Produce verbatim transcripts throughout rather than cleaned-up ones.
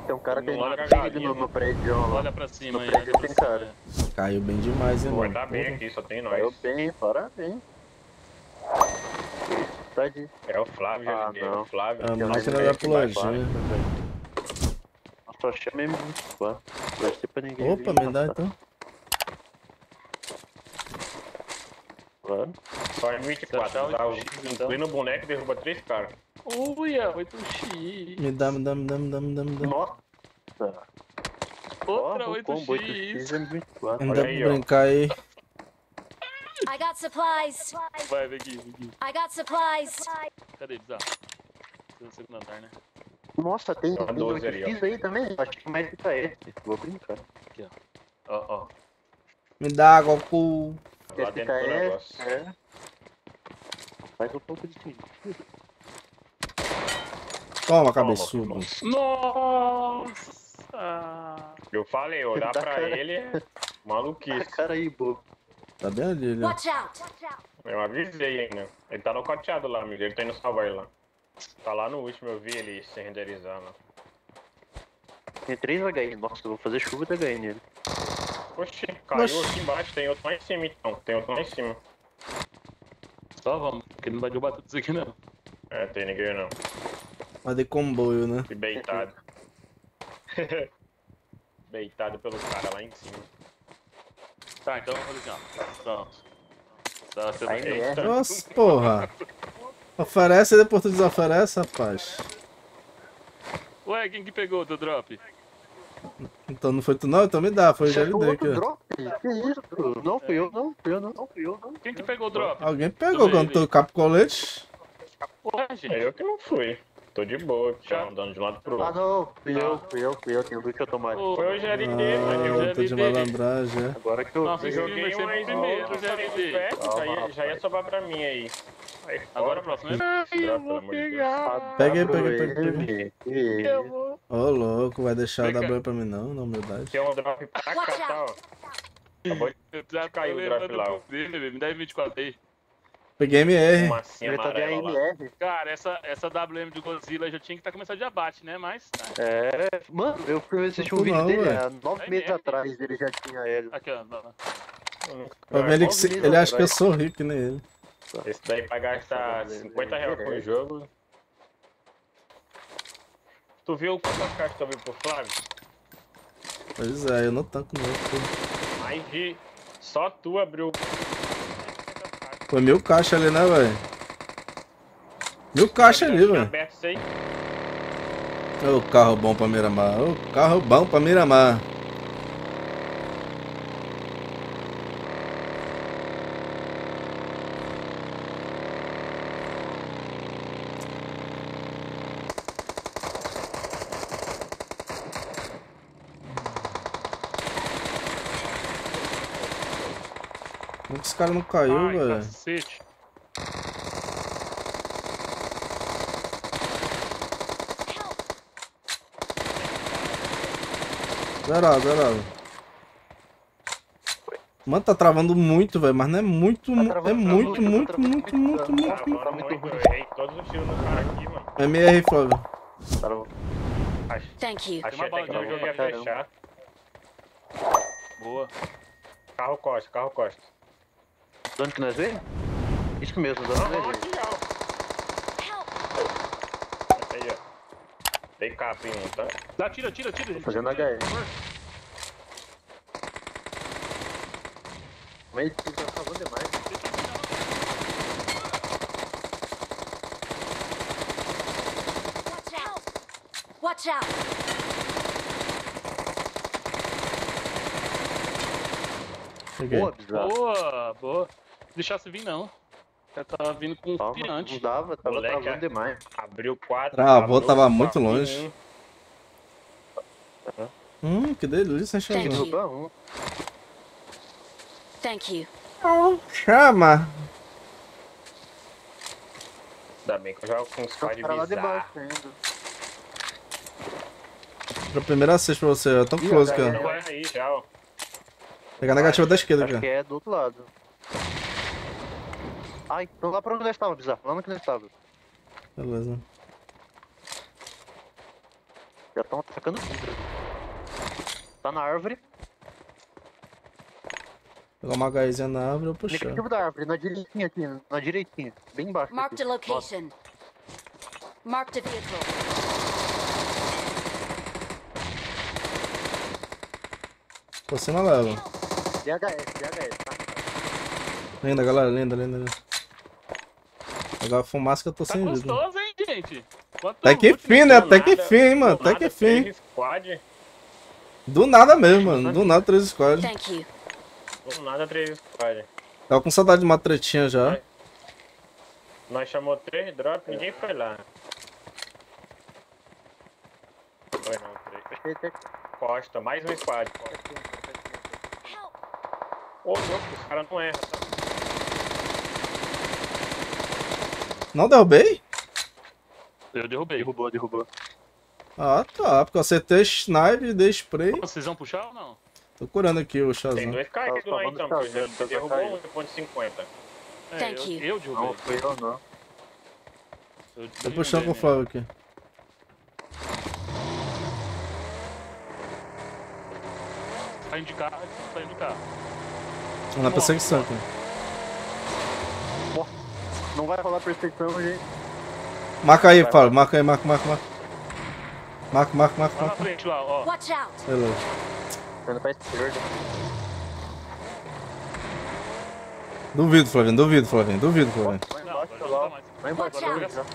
tem um cara que Olha tem pra ele no, no prédio. Ó. Olha pra cima No aí, prédio olha pra tem cima. cara. Caiu bem demais, hein, Vai mano. dar bem Porra. aqui, só tem Caiu nós. bem, parabéns. Tá de... É o Flávio, Ah, G L D, é não. o Flávio. A Eu máquina nem da sei que vai peladinha. Só chamei muito, pô. Não vai ser pra ninguém. Opa, vir, me dá tá? então. Claro. Só em vinte e quatro, Você tá? oito X, então? Inclina o boneco e derruba três caras. Uia, oito X. Me dá, me dá, me dá, me dá, me dá, me dá. Nossa. Outra Ó, o combo oito oito X. X é vinte e quatro. Não Olha dá aí, pra ó. brincar aí. I got supplies. Vai, vem aqui, vem aqui. I got supplies. Cadê, Bizarro? Você no segundo andar, né? Nossa, tem, Tem uma tem doze oito ali, ó. X aí também. Acho que mais que esse. Vou brincar. Aqui, ó. Ó, ó. Me dá, Goku. Lá Esse dentro do K S, negócio. é. Faz um pouco de sentido. Toma, cabeçudo. Nossa! Eu falei, olhar Dá pra cara. ele é A maluquice. cara aí, bobo. Tá bem ali, né? Watch out. Eu avisei ainda. Ele tá nocateado lá, amigo. Ele tá indo salvar ele lá. Tá lá no último, eu vi ele se renderizar lá. Tem três H I. Nossa, eu vou fazer chuva de H I nele. Oxi, caiu Oxi. aqui embaixo. Tem outro lá em cima então. Tem outro lá em cima. Só vamos, porque não vai derrubar tudo isso aqui não. É, tem ninguém não. Mas de comboio, né? E beitado. Beitado pelo cara lá em cima. Tá, então vamos fazer assim, ó. Pronto. Tá, você Aí vai... é. Eita. Nossa, porra. Oferece e depois tu desoferece, rapaz. Ué, quem que pegou o teu drop? Então não foi tu não? Então me dá, foi o Você achou G L D aqui, outro ó. drop? Que isso? Não fui eu, não. Fui eu, não. Fui eu, não. Quem que pegou o drop? Alguém pegou quando tu capa o colete? Ué, É gente. eu que não fui. Tô de boa, já andando de um lado pro Ah, outro. não. Fui eu, fui eu, fui eu. Tem luz que eu tomar. Ô, Foi o G L D, mano. Eu Ah, tô de malandragem, é. Agora que eu Nossa, vi. esse joguei vai ser um aí primeiro, primeiro, G L D. já ia, já ia sobrar pra mim aí. Aí Agora fora, o próximo é... Ai, eu vou pegar. Peguei, W peguei, peguei, M, que Eu isso? vou... Ô, louco, vai deixar o Vem cá. W pra mim não, na humildade. Tem um drop pra cá, tá, ó. Acabou de Eu já Caiu tô o drop levando lá, ó. pro dele, bebê. Me dá vinte e quatro aí. Peguei M R. fumacinha Ele tá de amarela lá. A M R. Cara, essa, essa W M de Godzilla já tinha que estar começando de abate, né? Mas... tá. É, mano, eu fui assistir um Não, vídeo dele ué. há nove É meses mesmo? atrás, ele já tinha ele. Aqui, ó. Não, não. Pra ver ele, que se- Nove ele acha que eu meses sou rico, que nem ele. Esse daí pra gastar cinquenta reais com o jogo. Tu viu quantas caixas tu abriu pro Flávio? Pois é, eu não tanco não. pô. Mais de... Só tu abriu... Foi mil caixa ali, né, velho? Mil caixa ali, Tinha velho. aberto isso aí. Ô, carro bom pra Miramar. Ô, carro bom pra Miramar. Como que esse cara não caiu, Ai, velho? cacete. Zerado, zerado. Mano, tá travando muito, velho. Mas não é muito, mu- é travando, muito, travando, muito, travando, muito, muito, travando. muito. Tá falando muito, eu errei todos os tiros no cara aqui, mano. M R, Flávio. Ach- Thank you. Achei uma até bala que de o jogo ia caramba. fechar. Boa. Carro Costa, carro Costa. De onde que nós veio? Isso mesmo, de onde Aham, nós veio. aqui, ó. Aí, ó. Dei capa em um, tá? Dá, tira, tira, tira. gente. fazendo Tira, H E. por favor. Mas ele tá falando demais. Watch out. Watch out. Peguei. Boa, bizarro. Boa, boa. Não deixasse vir, não. Já tava vindo com um Calma, confiante. não dava, tava Moleque, travando é. demais. Abriu quatro. Travou, abriu tava quatro muito em longe. um. Hum, que delícia, Thank chama. you. Derrubar um. Thank you. Chama. Ainda bem que eu jogo com um Os squad caras lá bizarro. debaixo ainda. Pra primeira assist pra você, ó. Tão close aqui, ó. Não vai aí já, ó. Pegar a negativa da esquerda Acho aqui, que é do outro lado. Ai, então lá pra onde nós estávamos, bizarro. Lá onde nós estávamos. ó. Beleza. Já estão atacando vidro. Tá na árvore. Pegar uma gaizinha na árvore e eu puxar. Negativo da árvore, na direitinha aqui, na direitinha. Bem embaixo. Marked a Aqui. Nossa, location. Marked a vehicle. Por cima leva. D H S, D H S, tá? Linda, galera, linda, linda, linda. Agora a fumaça que eu tô Tá sem vida. gostoso, hein, gente? Quanto Até que loot fim, né? nesse Até que Nada, fim, hein, mano. do Até nada, que fim. três Squad. Do nada mesmo, mano. Do nada três squad. Thank you. Do nada três squad. Tava com saudade de uma tretinha já. Vai. Nós chamou três drop, ninguém foi lá. Foi não, três. Achei até que Costa, mais um squad. Costa. Help! Ô, louco, os caras não erram, tá? Não derrubei? Eu derrubei. derrubou, derrubou. Ah, tá. Porque eu acertei snipe e dei spray. Vocês vão puxar ou não? Tô curando aqui o Tem Shazam. dois caídos Tá, lá tá, então, tá, por exemplo. tá, Você tá, derrubou tá, um ponto cinquenta. É, Thank eu, you. eu derrubei. Não, foi eu não. Eu Tô puxando com o derrubei Flávio aqui. mesmo. Tá indo de carro, tá indo de carro. Tô na perseguição aqui. Não vai rolar perseguição, gente. Marca aí, Flávio. Marca aí, marca, marca, marca. Marca, marca, marca, Lá na marca. frente, lá, ó. Watch out! Beleza. Tá indo pra esquerda. Duvido, Flavinho. Duvido, Flavinho. Duvido, Flavinho. Lá Não, embaixo, agora não lá. dá mais. Lá embaixo, Watch lá out. já.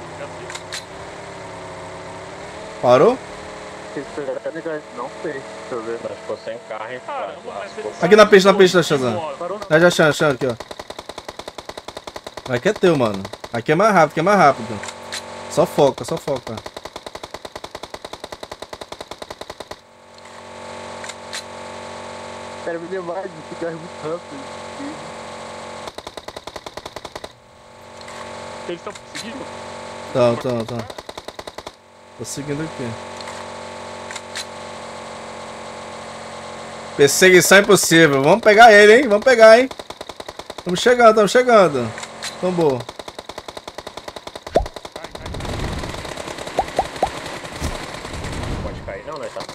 Parou? Vocês pegaram negócio? Não sei. Deixa eu ver. Nós ficou sem carro, hein? Caramba, mas Lascou. você- Aqui na pista, na pista, Shazam. Parou não. Já, já, achando, achando aqui, ó. Aqui é teu, mano. Aqui é mais rápido, aqui é mais rápido. Só foca, só foca. Quero me levar de ficar muito rápido. Eles estão conseguindo? Tá, tá, tá. Tô seguindo aqui. Perseguição impossível. Vamos pegar ele, hein? Vamos pegar, hein? Estamos chegando, estamos chegando. Tombou. Não pode cair não, né? Tá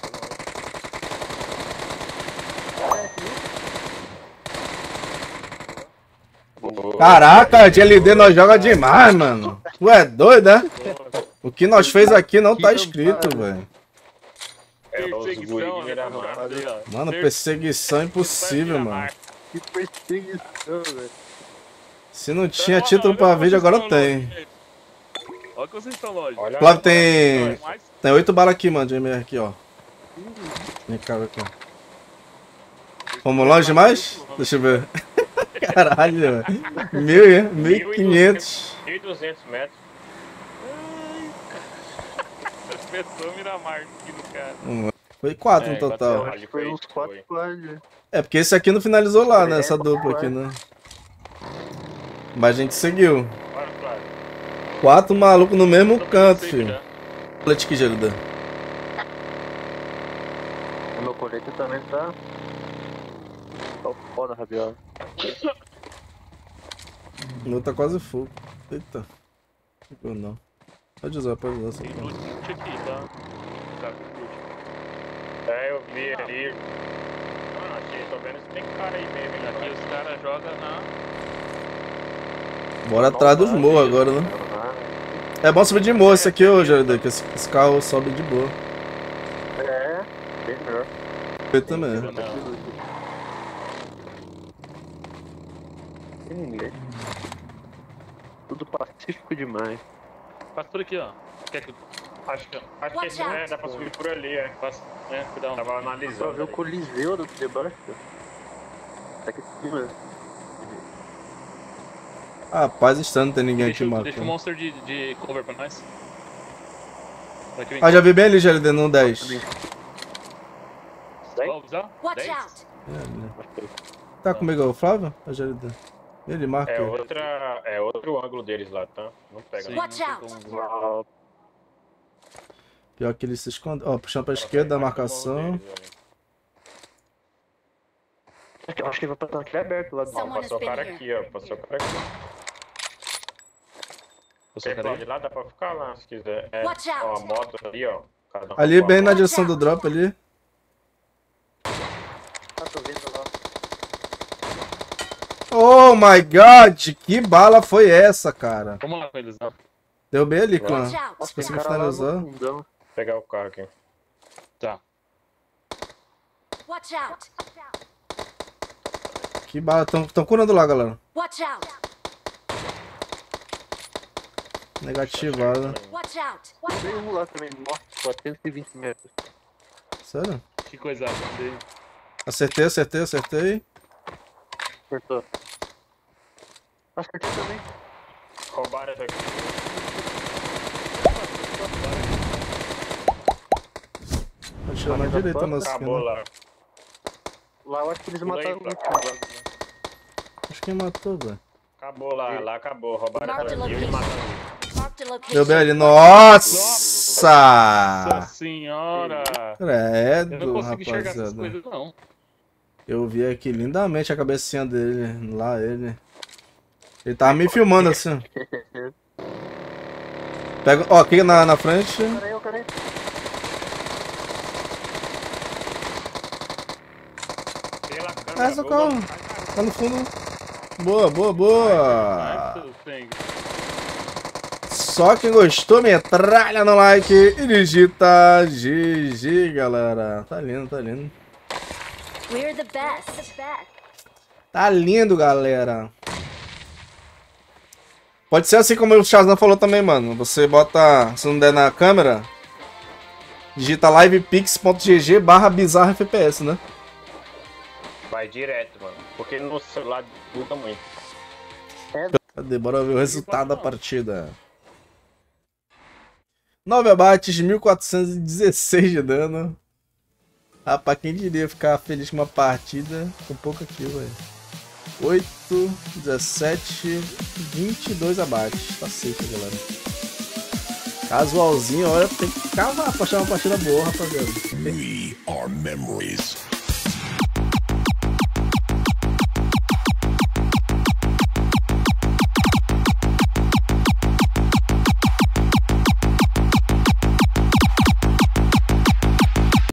Boa. Caraca, G L D nós joga demais, mano. Tu é doido, né? O que nós fez aqui não tá escrito, velho. É os guri de Perseguição, Miramar. né? Mano, perseguição impossível, mano. Que perseguição, velho. Se não tinha título pra vídeo, agora tem. Olha que vocês estão longe. Olha Flávio tem. Mas Tem oito balas aqui, mano, de M R aqui, ó. Vem cá, vem cá. Vamos longe demais? Deixa eu ver. Caralho, velho. Mil, e- mil e quinhentos. mil e duzentos metros. pessoa Miramar aqui no cara. Foi quatro É, no total. bateu. Acho que foi uns quatro Foi. squads. É, porque esse aqui não finalizou lá, né? É, Essa dupla aqui, quatro. né? Mas a gente seguiu. Olha, Flávio. Quatro malucos no mesmo Tô canto, safe filho. já. Olha que gelida. O meu colete também tá. Tá foda, Rabiola. O meu tá quase full. Eita. Não, não. Pode usar, pode usar. Tem Só. loot aqui, tá? Tá com loot. É, eu vi ali. Ah, achei, tô vendo se tem cara aí mesmo, hein? Aqui os caras jogam na. Bora atrás dos morros agora, né? É bom subir de morro esse aqui, ô Jardim, que esse, esse carro sobe de boa. É, bem melhor. Eu também. Não. Tem ninguém. Tudo pacífico demais. Passa por aqui, ó. Quer que. Acho que, acho que Watch esse, out. é, dá pra subir por ali, é. Passa. É, cuidado. Tava Só analisando. ver o ali. coliseu do debaixo. Tá aqui em cima. Ah, paz estranho, não tem ninguém Deixa, aqui o- deixa o marcando. monster de, de cover pra nós. Aqui vem. Ah, já vi bem ali, G L D, no dez. Vamos usar? Watch dez? out! É, né? Tá comigo o Flávio? A G L D. Ele marca. É, aí. outra, é outro ângulo deles lá, tá? Não pega. Sim, não. Watch não tem out. como usar. Uau. Pior que ele se esconde. Ó, puxando pra esquerda a marcação. Eu acho que ele vai passar aquele aberto lá do Ó, Someone has passou o been cara here. aqui, ó. Passou o cara aqui. Você Você cara pode aí? ir lá, dá pra ficar lá se quiser. É, Watch ó, a out. moto ali, ó. Cada um Ali, com a bem na mão. direção do drop ali. Ah, tô vendo lá. Oh my god, que bala foi essa, cara? Vamos lá com eles, não. Deu bem ali, clã. Watch out! Se Tem conseguir cara lá no finalizar. fundão. Vou pegar o carro aqui. Tá. Watch out! Que bala. Tão, tão curando lá, galera. Watch out! Negativada. Watch out! Tem um lá também, morte, quatrocentos e vinte metros. Sério? Que coisa linda. Acertei, acertei, acertei. Acertou. Acertei também. Roubaram isso aqui. Vou tirar na direita na Acabou esquina. lá. Lá eu acho que eles Pula aí, mataram o pra último lá. Acho que matou, velho. Acabou lá, lá acabou. Roubaram Mark the isso aqui e location. mataram. Marked a location. Deu bem ali. Nossa! Nossa senhora! Eu não Credo, consigo enxergar essas rapaziada. coisas, não. Eu vi aqui lindamente a cabecinha dele. Lá ele. Ele tava me filmando assim. Pega. Ó, aqui na, na frente. Cara aí, o cara aí. Pela câmera. Ah, socorro. Tá no fundo. Boa, boa, boa. Só quem gostou, metralha no like e digita G G, galera. Tá lindo, tá lindo. We're the best. Tá lindo, galera. Pode ser assim como o Shazam falou também, mano. Você bota, se não der na câmera, digita livepix.gg barra bizarro F P S, né? Vai direto, mano. Porque no celular buga muito. Cadê? Bora ver o resultado da partida. nove abates, mil quatrocentos e dezesseis de dano. Rapaz, quem diria ficar feliz com uma partida com pouco aqui, velho. oito, dezessete, vinte e dois abates. Tá safe, galera. Casualzinho, olha, tem que cavar pra achar uma partida boa, rapaziada. We are memories.